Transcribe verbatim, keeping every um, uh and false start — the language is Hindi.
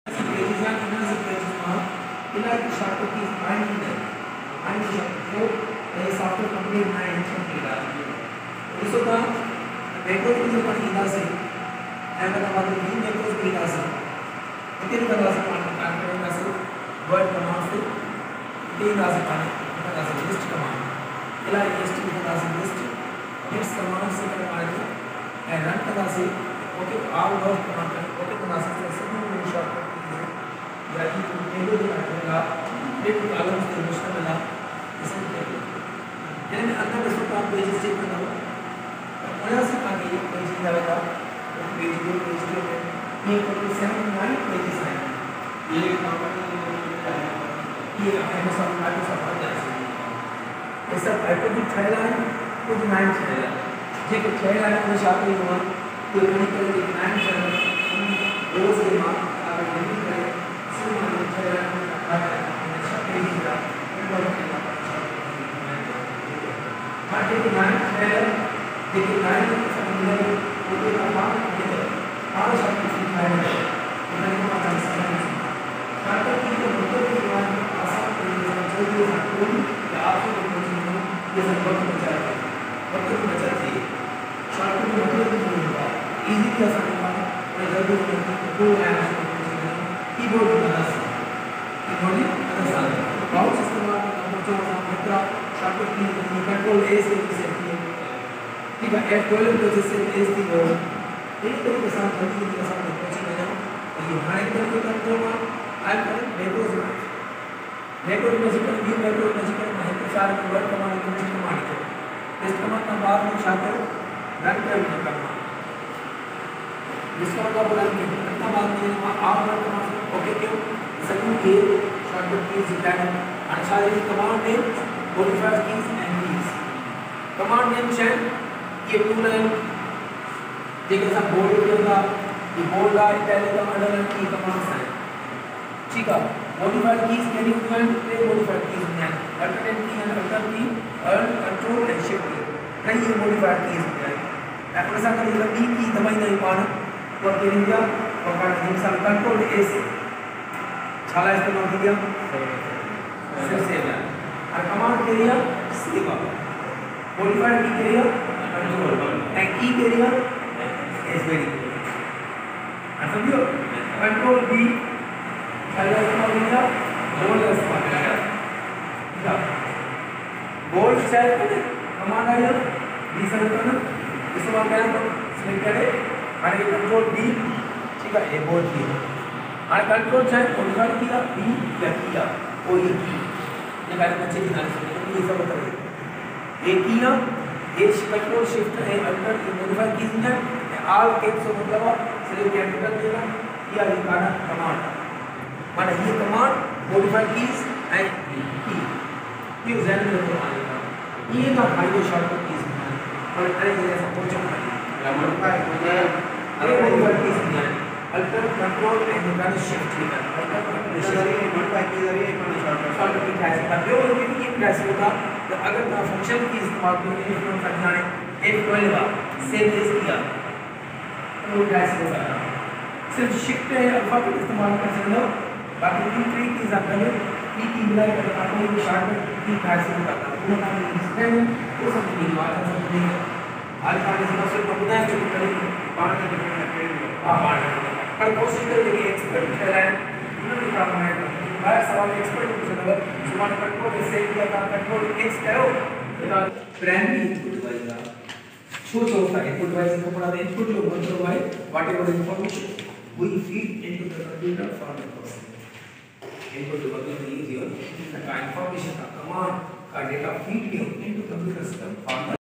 Revision inner sequence इलाज शॉर्ट की फाइंड है फाइंड शॉर्ट जो ये सॉफ्टवेयर कंपनी में इंस्टॉल किया है इसको का मैक्रो जो पर इला से एंड का बाद में मैक्रो की इला से तीन तरह से काम करने से वर्ड कमांड से तीन तरह से काम करने से लिस्ट कमांड इला लिस्ट की तरह से लिस्ट लिस्ट कमांड से करवाने एंड रन तरह से okay all word command okay तरह से सब शॉर्ट या कि टेबल दिखाएगा एक कॉलम से लिस्ट मिला इसे टेबल यानी अंदर इसको आप पेज से करना हो और से आगे एक पेज जाएगा तो पेज दो पेज के ये टोटल सेवन नाइन पेजेस हैं ये ये हमें सब आगे सब आ जाए ये सब आइटम भी छह लाइन कुछ नाइन छह लाइन जे के छह लाइन में शामिल हुआ तो ये करेंगे नाइन छह रोज के मार्क आगे नहीं करें हाँ देखिए नाइन है देखिए नाइन समझने को कोई काम नहीं है और सब कुछ सिखाया है उन्हें को पता है शायद कि जो मुद्दे के बारे में आसान तरीके से जो भी कोई या आपको कोई चीज ये सब वक्त बचा है वक्त भी बचा है शायद कि मतलब नहीं होगा इजी का समझना और जल्दी जल्दी को है कीबोर्ड बना कीबोर्ड बना माउस इस्तेमाल करना जो मुद्रा शॉर्टकट की कंट्रोल ए से सेट किया ठीक है एफ ट्वेल्व को जैसे एस दी हो एक तरीके के साथ जल्दी जल्दी के साथ पहुंचने जाओ और ये हमारे तरफ के कंट्रोल में आई कर मैक्रो मैक्रो मैजिकल भी मैक्रो मैजिकल में तो चार वर्ड कमांड के लिस्ट कमांड के लिस्ट कमांड का बाद में शॉर्टकट रन करना करना जिसका मतलब रन करना बाद में आप वर्ड कमांड ओके क्यों सभी के shortcut keys depend on सारे command name modifier keys and keys command name है ये टूल है देखिए सब बोल्ड के अंदर ये बोल्ड है पहले का अंडरलाइन की कमांड्स है ठीक है modifier keys यानी उसमें पे modifier keys हैं alternate की है alter की alt control and shift की नहीं ये modifier keys हैं अब ऐसा करिएगा b की दबाई नहीं पाना तो करिएगा और काट दीजिए कंट्रोल a से छाला इस्तेमाल किया सिर्फ सेव है और कमांड के लिए सेव मॉडिफायर की के लिए कंट्रोल एंड की के लिए इज वेरी गुड समझो कंट्रोल बी छाला इस्तेमाल किया बोल्ड इस्तेमाल किया ठीक है बोल्ड सेव करें कमांड आया बी सेव करना इस्तेमाल करें तो सिलेक्ट करें और ये कंट्रोल बी ठीक है ये बोल्ड की और कंट्रोल चाहे मॉडिफाई किया बी या किया ओ ये की ये गाइस बच्चे ध्यान से सुनिए ये सब बताइए ये किया ये कंट्रोल शिफ्ट है अल्टर ये मॉडिफाई की है ऑल कैप्स मतलब सिर्फ कैपिटल देना या ये काना कमांड माने ये कमांड मॉडिफाई कीज एंड की ये ध्यान में रखो आएगा ये का फायदे शॉर्टकट कीज और अरे ये सपोर्ट चाहिए मॉडिफाई हो जाए अरे मॉडिफाई कीज नहीं है अल्टर कंट्रोल एंड निकाल शिफ्ट ठीक है अल्टर कंट्रोल मॉडिफाई की जा रही है कौन शॉर्टकट शॉर्टकट की कैसे कर दो ये भी एक कैसे होगा तो अगर आप फंक्शन की इस्तेमाल करें एक नंबर का ध्यान है एफ ट्वेल्व सेव इस किया तो कैसे होगा सिर्फ शिफ्ट है अल्फाबेट इस्तेमाल कर सकते हो बाकी तीन ट्री की हिसाब से की की मिला कर आपने ये शॉर्टकट की कैसे होगा वो काम इंस्टेंट वो सब नहीं बात है सब नहीं अल्फा के समझ से पता है कि करेंगे पांच डिफरेंट हां पांच पर कोशिश करें कि एक्सपर्ट ठहराएं इन्होंने काम है मैं सवाल एक्सपर्ट पूछ रहा हूं सुमान कंट्रोल से किया था कंट्रोल एक्स करो प्राइमरी इनपुट डिवाइस का शो होता है इनपुट डिवाइस को पढ़ा दे इनपुट लो control by whatever information we feed into the computer for the process input जो मतलब ये जो का इंफॉर्मेशन का कमांड का डेटा फीड किया इनटू कंप्यूटर सिस्टम फॉर